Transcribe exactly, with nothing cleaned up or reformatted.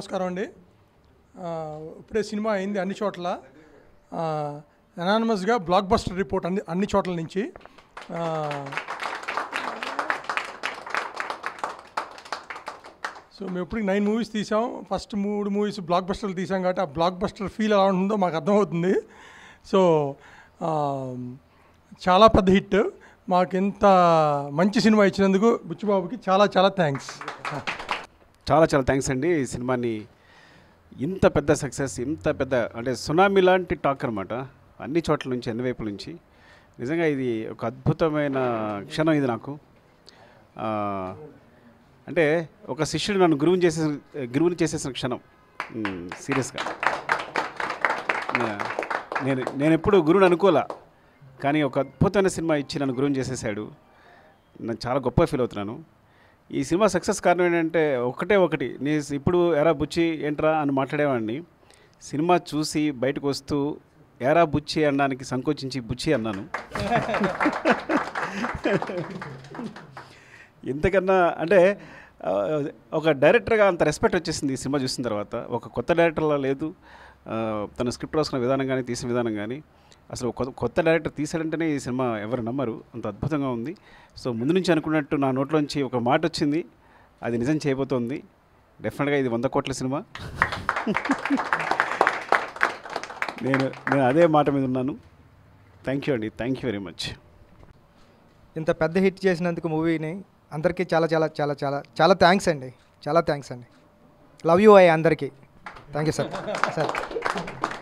నమస్కారం అండి. ఇప్పుడే సినిమా అయింది అన్ని చోట్ల, అనానిమస్గా బ్లాక్ బస్టర్ రిపోర్ట్ అన్ని అన్ని చోట్ల నుంచి. సో మేము ఇప్పుడు నైన్ మూవీస్ తీసాం. ఫస్ట్ మూడు మూవీస్ బ్లాక్ బస్టర్లు తీసాం కాబట్టి ఆ బ్లాక్ బస్టర్ ఫీల్ ఎలా ఉంటుందో మాకు అర్థమవుతుంది. సో చాలా పెద్ద హిట్. మాకు ఇంత మంచి సినిమా ఇచ్చినందుకు బుచ్చిబాబుకి చాలా చాలా థ్యాంక్స్. చాలా చాలా థ్యాంక్స్ అండి. ఈ సినిమాని ఇంత పెద్ద సక్సెస్, ఇంత పెద్ద అంటే సునామీ లాంటి టాక్ అనమాట, అన్ని చోట్ల నుంచి, అన్ని వైపుల నుంచి. నిజంగా ఇది ఒక అద్భుతమైన క్షణం ఇది నాకు. అంటే ఒక శిష్యుడు నన్ను గురువుని చేసే గురువుని చేసేసిన క్షణం. సీరియస్గా నేను నేను ఎప్పుడు గురువుని అనుకోలే, కానీ ఒక అద్భుతమైన సినిమా ఇచ్చి నన్ను గురువుని చేసేసాడు. నేను చాలా గొప్పగా ఫీల్ అవుతున్నాను. ఈ సినిమా సక్సెస్ కారణం ఏంటంటే ఒకటే ఒకటి, నేను ఇప్పుడు ఎరా బుచ్చి ఏంట్రా అని మాట్లాడేవాడిని. సినిమా చూసి బయటకు వస్తూ ఎరా బుచ్చి అనడానికి సంకోచించి బుచ్చి అన్నాను. ఇంతకన్నా అంటే ఒక డైరెక్టర్గా అంత రెస్పెక్ట్ వచ్చేసింది ఈ సినిమా చూసిన తర్వాత. ఒక కొత్త డైరెక్టర్లా లేదు, తన స్క్రిప్ట్ రాసుకున్న విధానం కానీ, తీసిన విధానం కానీ, అసలు కొత్త కొత్త డైరెక్టర్ తీసాడంటేనే ఈ సినిమా ఎవరు నమ్మరు, అంత అద్భుతంగా ఉంది. సో ముందు నుంచి అనుకున్నట్టు నా నోట్లోంచి ఒక మాట వచ్చింది, అది నిజం చేయబోతోంది. డెఫినెట్గా ఇది వంద కోట్ల సినిమా. నేను నేను అదే మాట మీద ఉన్నాను. థ్యాంక్ యూ అండి, థ్యాంక్ యూ వెరీ మచ్. ఇంత పెద్ద హిట్ చేసినందుకు మూవీని అందరికీ చాలా చాలా చాలా చాలా చాలా థ్యాంక్స్ అండి. చాలా థ్యాంక్స్ అండి. లవ్ యూ ఐ అందరికీ. Thank you sir. సార్